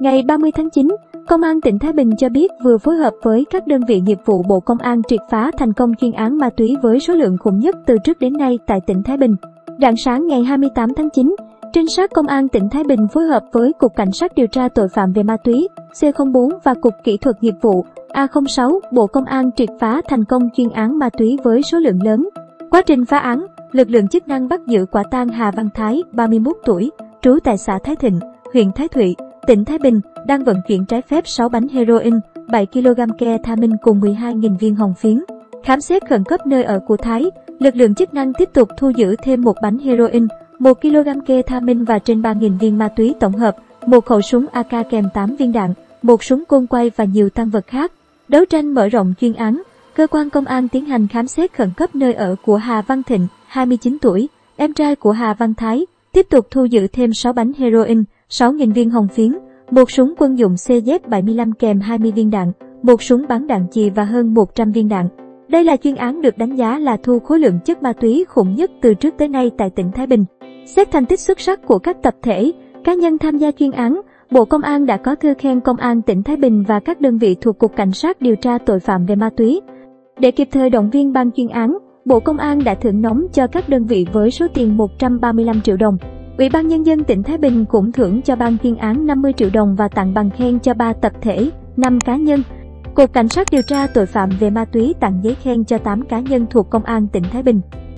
Ngày 30 tháng 9, Công an tỉnh Thái Bình cho biết vừa phối hợp với các đơn vị nghiệp vụ Bộ Công an triệt phá thành công chuyên án ma túy với số lượng khủng nhất từ trước đến nay tại tỉnh Thái Bình. Rạng sáng ngày 28 tháng 9, trinh sát Công an tỉnh Thái Bình phối hợp với Cục Cảnh sát điều tra tội phạm về ma túy C04 và Cục Kỹ thuật nghiệp vụ A06 Bộ Công an triệt phá thành công chuyên án ma túy với số lượng lớn. Quá trình phá án, lực lượng chức năng bắt giữ quả tang Hà Văn Thái, 31 tuổi, trú tại xã Thái Thịnh, huyện Thái Thụy, tỉnh Thái Bình, đang vận chuyển trái phép 6 bánh heroin, 7 kg ketamine cùng 12.000 viên hồng phiến. Khám xét khẩn cấp nơi ở của Thái, lực lượng chức năng tiếp tục thu giữ thêm 1 bánh heroin, 1 kg ketamine và trên 3.000 viên ma túy tổng hợp, một khẩu súng AK kèm 8 viên đạn, một súng côn quay và nhiều tang vật khác. Đấu tranh mở rộng chuyên án, cơ quan công an tiến hành khám xét khẩn cấp nơi ở của Hà Văn Thịnh, 29 tuổi, em trai của Hà Văn Thái, tiếp tục thu giữ thêm 6 bánh heroin, 6.000 viên hồng phiến, một súng quân dụng CZ75 kèm 20 viên đạn, một súng bắn đạn chì và hơn 100 viên đạn. Đây là chuyên án được đánh giá là thu khối lượng chất ma túy khủng nhất từ trước tới nay tại tỉnh Thái Bình. Xét thành tích xuất sắc của các tập thể, cá nhân tham gia chuyên án, Bộ Công an đã có thư khen Công an tỉnh Thái Bình và các đơn vị thuộc Cục Cảnh sát điều tra tội phạm về ma túy. Để kịp thời động viên ban chuyên án, Bộ Công an đã thưởng nóng cho các đơn vị với số tiền 135 triệu đồng. Ủy ban Nhân dân tỉnh Thái Bình cũng thưởng cho ban chuyên án 50 triệu đồng và tặng bằng khen cho 3 tập thể, 5 cá nhân. Cục Cảnh sát điều tra tội phạm về ma túy tặng giấy khen cho 8 cá nhân thuộc Công an tỉnh Thái Bình.